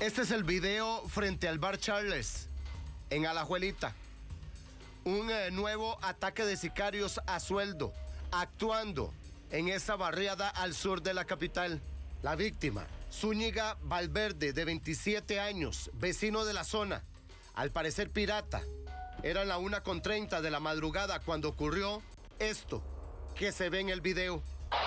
Este es el video frente al bar Charles, en Alajuelita. Un nuevo ataque de sicarios a sueldo, actuando en esa barriada al sur de la capital. La víctima, Zúñiga Valverde, de 27 años, vecino de la zona, al parecer pirata. Eran las 1:30 de la madrugada cuando ocurrió esto que se ve en el video.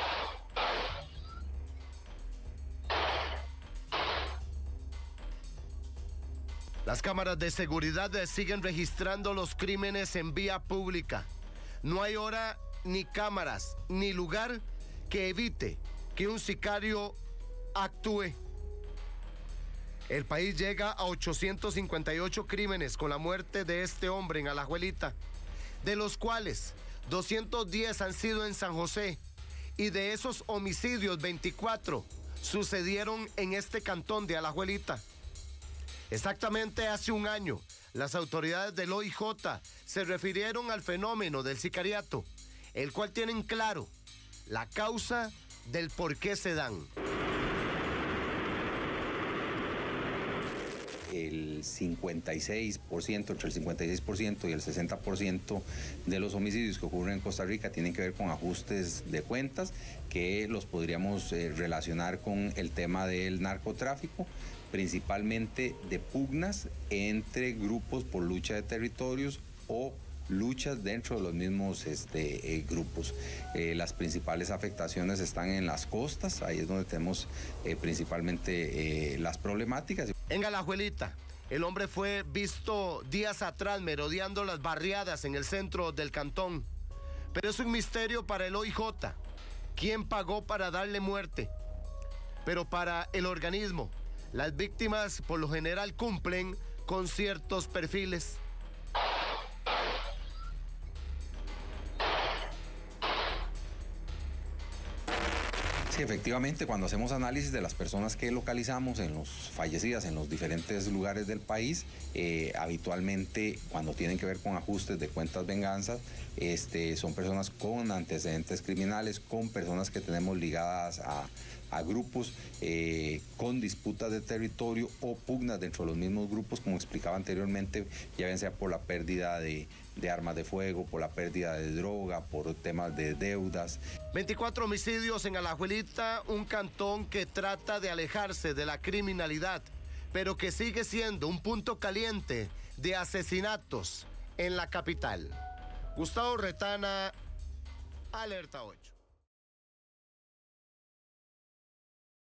Las cámaras de seguridad siguen registrando los crímenes en vía pública. No hay hora, ni cámaras, ni lugar que evite que un sicario actúe. El país llega a 858 crímenes con la muerte de este hombre en Alajuelita, de los cuales 210 han sido en San José, y de esos homicidios 24 sucedieron en este cantón de Alajuelita. Exactamente hace un año, las autoridades del OIJ se refirieron al fenómeno del sicariato, el cual tienen claro la causa del por qué se dan. El 56%, entre el 56% y el 60% de los homicidios que ocurren en Costa Rica tienen que ver con ajustes de cuentas, que los podríamos relacionar con el tema del narcotráfico, principalmente de pugnas entre grupos por lucha de territorios o luchas dentro de los mismos grupos. Las principales afectaciones están en las costas, ahí es donde tenemos principalmente las problemáticas. En Alajuelita, el hombre fue visto días atrás merodeando las barriadas en el centro del cantón. Pero es un misterio para el OIJ. ¿Quién pagó para darle muerte? Pero para el organismo, las víctimas por lo general cumplen con ciertos perfiles. Sí, efectivamente, cuando hacemos análisis de las personas que localizamos en los fallecidas en los diferentes lugares del país, habitualmente cuando tienen que ver con ajustes de cuentas venganzas, son personas con antecedentes criminales, con personas que tenemos ligadas a grupos con disputas de territorio o pugnas dentro de los mismos grupos, como explicaba anteriormente, ya bien sea por la pérdida de armas de fuego, por la pérdida de droga, por temas de deudas. 24 homicidios en Alajuelita, un cantón que trata de alejarse de la criminalidad, pero que sigue siendo un punto caliente de asesinatos en la capital. Gustavo Retana, Alerta 8.